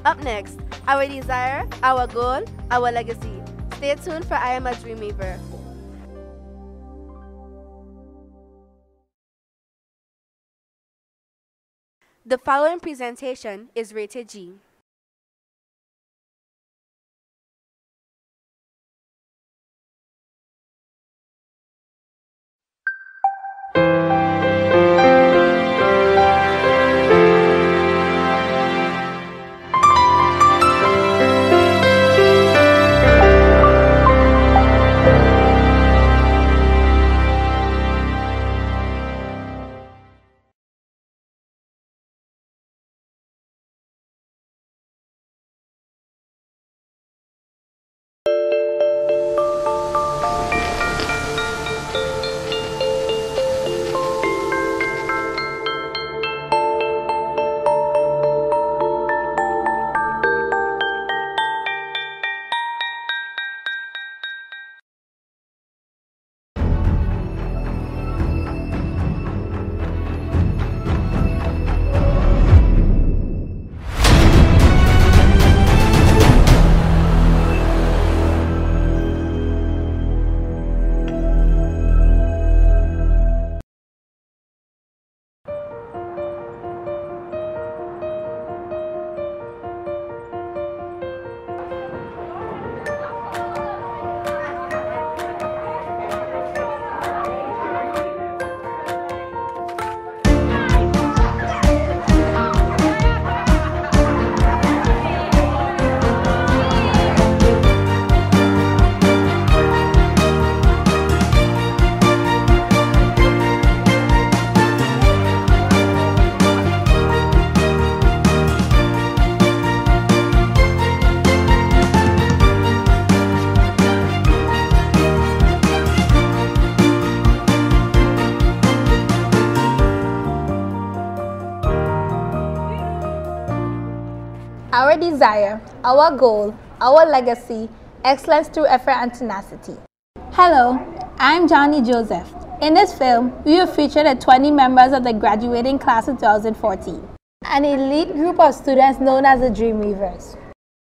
Up next, our desire, our goal, our legacy. Stay tuned for I Am a Dreamweaver. The following presentation is rated G. Our desire, our goal, our legacy, excellence through effort and tenacity. Hello, I'm Johnny Joseph. In this film, we will feature the 20 members of the graduating class of 2014, an elite group of students known as the Dreamweavers.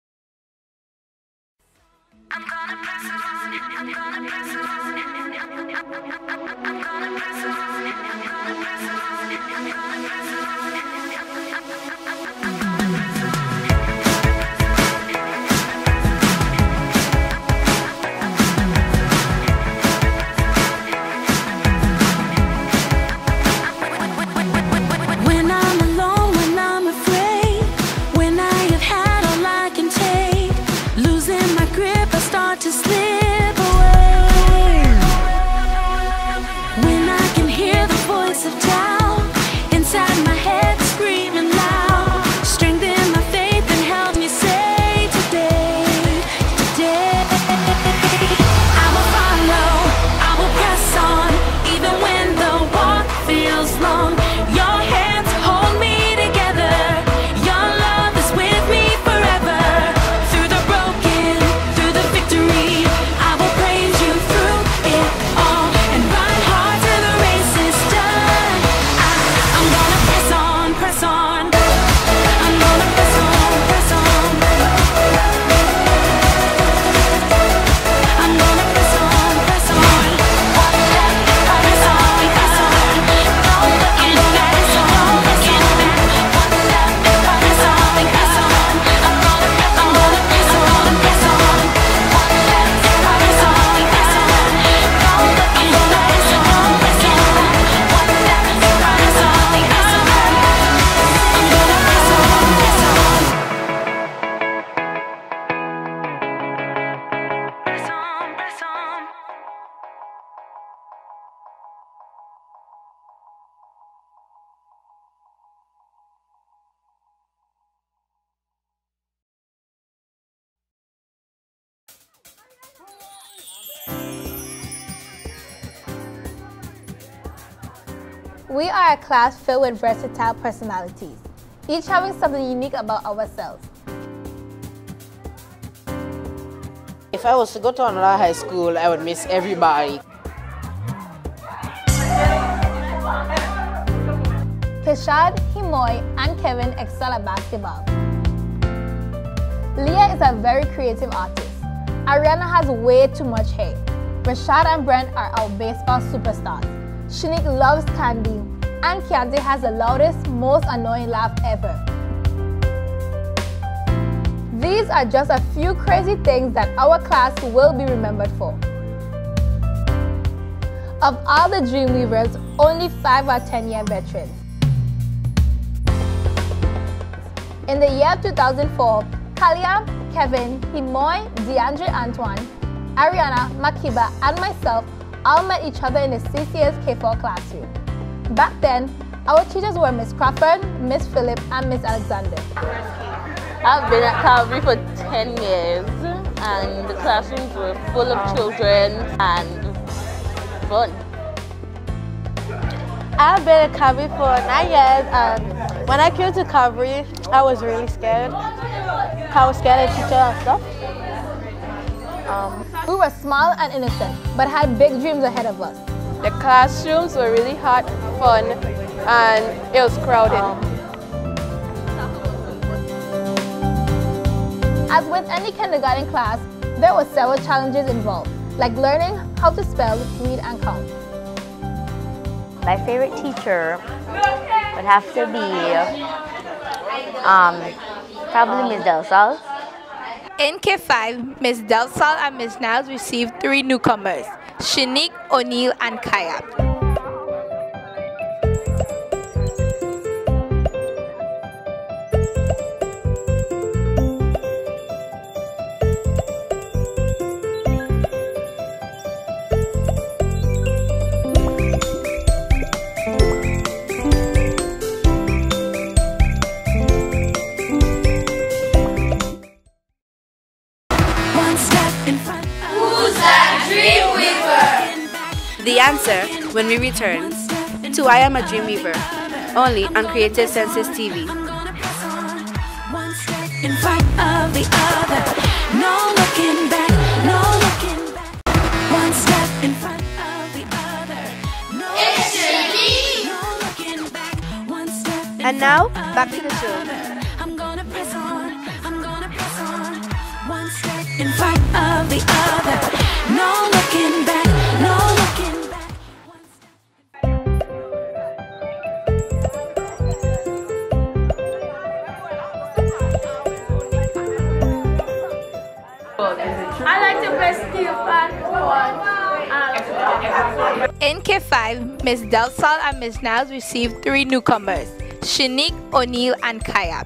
We are a class filled with versatile personalities, each having something unique about ourselves. If I was to go to another high school, I would miss everybody. Keshad, Himoy, and Kevin excel at basketball. Leah is a very creative artist. Ariana has way too much hair. Rashad and Brent are our baseball superstars. Shanique loves candy. And Keontae has the loudest, most annoying laugh ever. These are just a few crazy things that our class will be remembered for. Of all the Dreamweavers, only 5 are 10-year veterans. In the year 2004, Kalia, Kevin, Himoy, DeAndre Antoine, Ariana, Makiba, and myself all met each other in the CCS K4 classroom. Back then, our teachers were Miss Crawford, Miss Phillip, and Miss Alexander. I've been at Calvary for 10 years, and the classrooms were full of children and fun. I've been at Calvary for 9 years, and when I came to Calvary, I was really scared. I was scared of teacher and stuff. We were small and innocent, but had big dreams ahead of us. The classrooms were really hot, fun, and it was crowded. As with any kindergarten class, there were several challenges involved, like learning how to spell, read, and count. My favorite teacher would have to be probably Ms. Del Sol. In K5, Ms. Del Sol and Ms. Niles received 3 newcomers, Shanique, O'Neill, and Kaya. The answer when we return to I Am a Dreamweaver, only on Creative Senses TV. One step in front of the other, no looking back, no looking back. One step in front of the other, no looking back. One step in And now, back to the show. I'm gonna press on, I'm gonna press on. One step in front of the other, no looking back, no looking back. In K5, Ms. Del Sol and Ms. Niles received 3 newcomers, Shanique, O'Neill, and Kaya.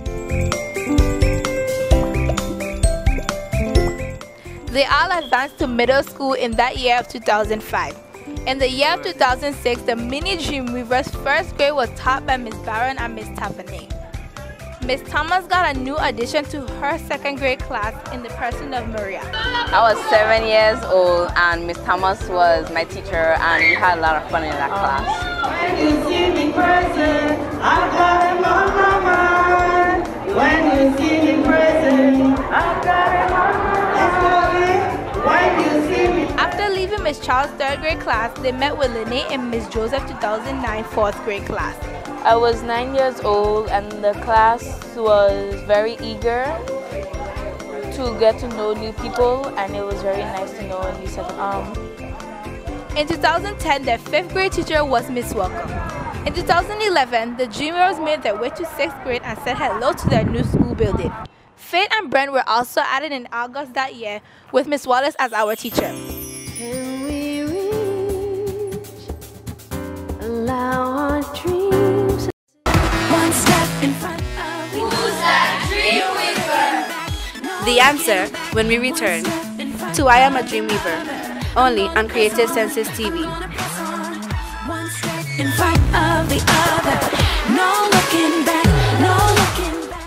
They all advanced to middle school in that year of 2005. In the year of 2006, the mini Dreamweavers' first grade was taught by Ms. Barron and Ms. Tavanay. Ms. Thomas got a new addition to her 2nd grade class in the person of Maria. I was 7 years old, and Miss Thomas was my teacher, and we had a lot of fun in that class. When you see me present, I've got him on my mind. When you see me present, I've got him on my mind. When you see me. After leaving Ms. Charles' 3rd grade class, they met with Lene in Ms. Joseph 2009 4th grade class. I was 9 years old, and the class was very eager to get to know new people, and it was very nice to know a new set of people. In 2010, their 5th grade teacher was Miss Welcome. In 2011, the Dreamweavers made their way to 6th grade and said hello to their new school building. Faith and Brent were also added in August that year with Miss Wallace as our teacher. Can we reach, allow our dreams? One step in front of the Who's that Dreamweaver? The answer when we return to I Am a Dreamweaver, only on Creative Senses TV. One step in front of the other, no looking back, no looking back.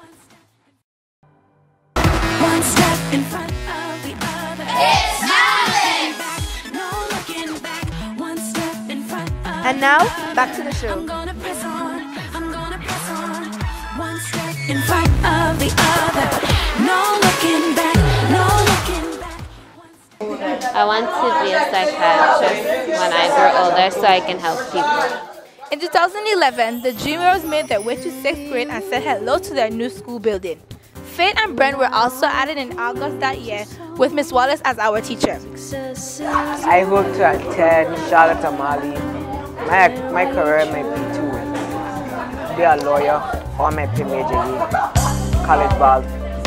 One step in front of the other. It's Alex! No looking back, one step in front of. And now, back to the show. I'm gonna press on, I'm gonna press on. One step in front of the other, no looking back, no looking back. I want to be a psychiatrist when I grow older so I can help people. In 2011, the Dreamweavers made their way to 6th grade and said hello to their new school building. Faith and Brent were also added in August that year with Miss Wallace as our teacher. I hope to attend Charlotte Amalie. My career might be to be a lawyer or my play Major League college ball.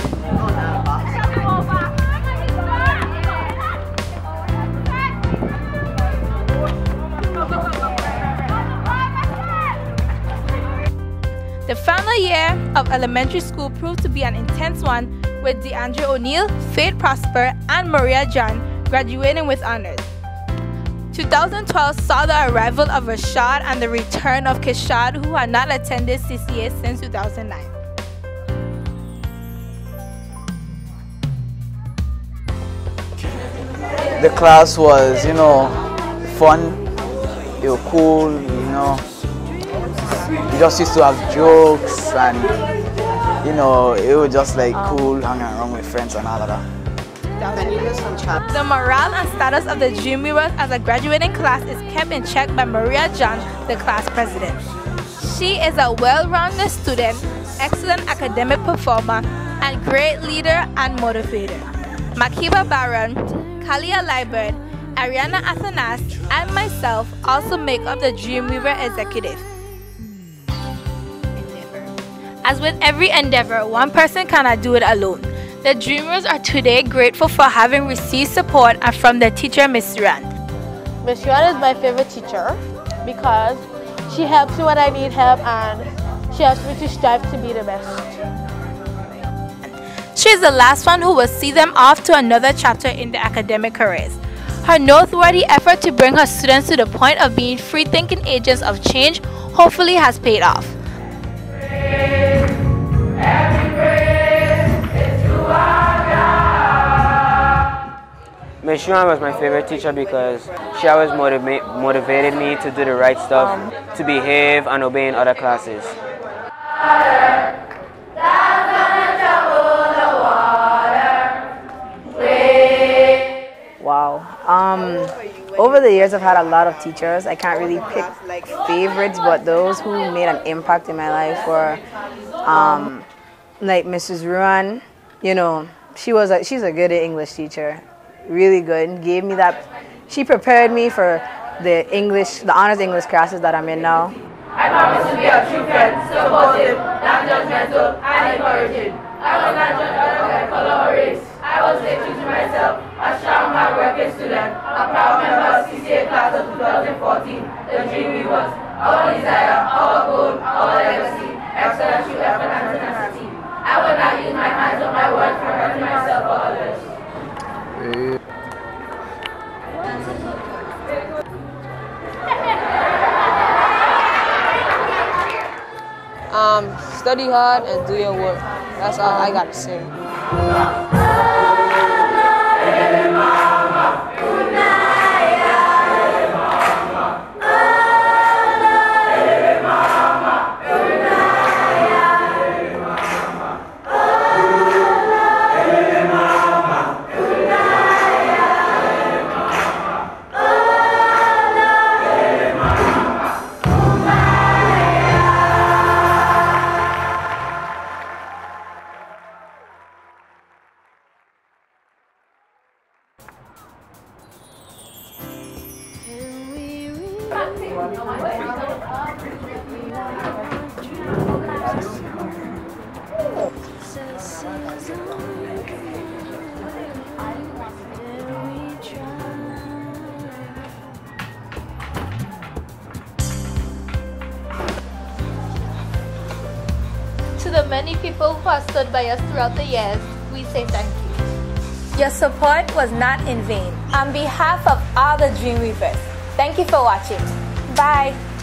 The final year of elementary school proved to be an intense one, with DeAndre O'Neill, Faith Prosper, and Maria John graduating with honors. 2012 saw the arrival of Rashad and the return of Kishad, who had not attended CCA since 2009. The class was, fun, it was cool, We just used to have jokes and, it was just like cool hanging around with friends and all of that. The morale and status of the Dreamweavers as a graduating class is kept in check by Maria John, the class president. She is a well-rounded student, excellent academic performer, and great leader and motivator. Makiba Baron, Kalia Liebert, Ariana Athanas, and myself also make up the Dreamweaver executive. As with every endeavor, one person cannot do it alone. The Dreamers are today grateful for having received support from their teacher, Miss Rand. Miss Rand is my favorite teacher because she helps me when I need help and she helps me to strive to be the best. She is the last one who will see them off to another chapter in their academic careers. Her noteworthy effort to bring her students to the point of being free-thinking agents of change hopefully has paid off. Miss Yuan was my favorite teacher because she always motivated me to do the right stuff, to behave and obey in other classes. Wow. Over the years I've had a lot of teachers. I can't really pick favorites, but those who made an impact in my life were like Mrs. Ruan. She's a good English teacher. Really good. Gave me that. She prepared me for the honors English classes that I'm in now. I promise to be a true friend, supportive, non-judgmental, and encouraging. I was not judged out of my color or race. I was true to myself, a strong, hard-working student, a proud member of CCA class of 2014, the Dreamweavers. Our desire, our goal, our legacy, excellence through effort and tenacity. I will not use my hands or my words for hurting myself or others. Study hard and do your work. That's all I got to say. To the many people who have stood by us throughout the years, we say thank you. Your support was not in vain. On behalf of all the Dreamweavers, thank you for watching. Bye.